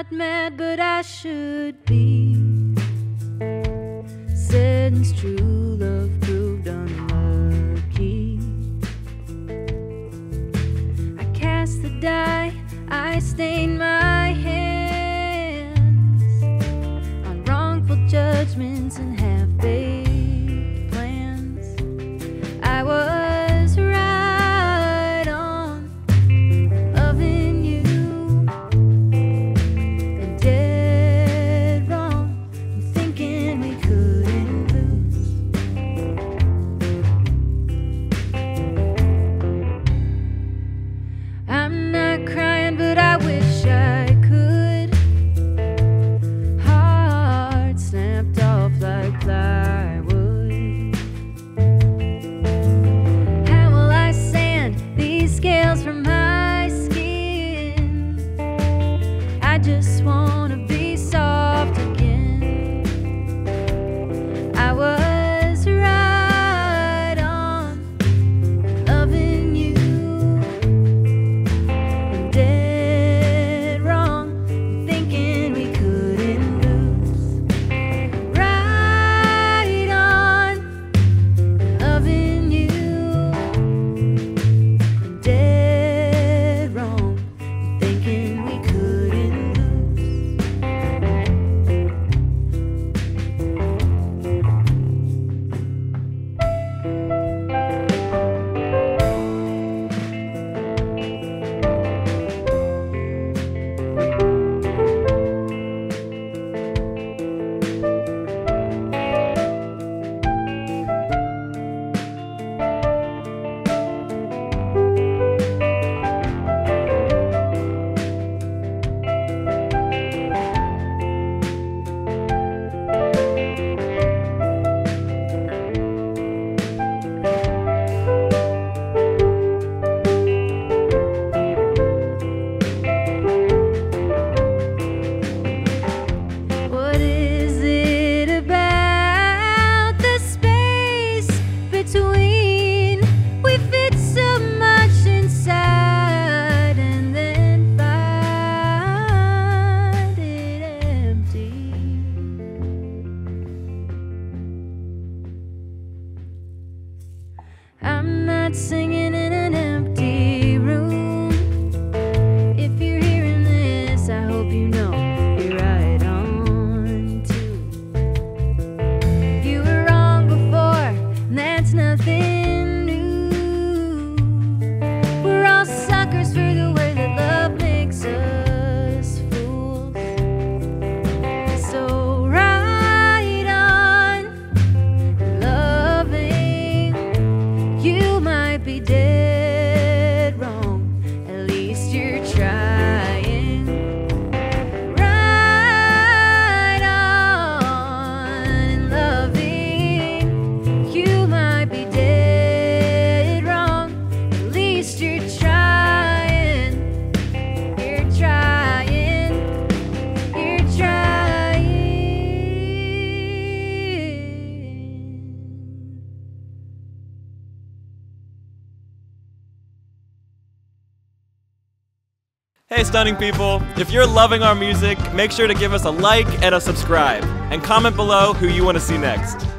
not mad, but I should be. Since true love proved unlucky, I cast the die, I stained my hands on wrongful judgments and half-baked plans. I was right on loving you, and dead wrong in thinking we couldn't lose. I'm not crying, but I wish I could. Heart snapped off like plywood. How will I sand these scales from my skin? I just wanna be soft again. I was right on loving you, and dead wrong in thinking we couldn't lose. Right on loving you, and dead wrong in thinking we couldn't lose. What is it about the space between? We fit so much inside and then find it empty. I'm not singing in an empty room. If you're hearing this, I hope you know you're right on too. You were wrong before, and that's nothing new. We're all suckers for the way that love makes us fools. So right on loving, you might be dead wrong, at least you're trying. Right on loving, you might be dead wrong, at least you're trying. You're trying. You're trying. Hey stunning people, if you're loving our music, make sure to give us a like and a subscribe, and comment below who you want to see next.